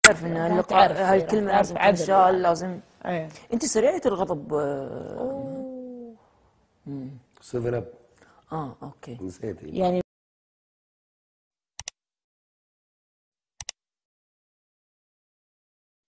تعرف ان اللقاء هاي الكلمه لازم تنشال، لازم. ايه. انت سريعه الغضب. اوه. 7 اب. اوكي. نسيت يعني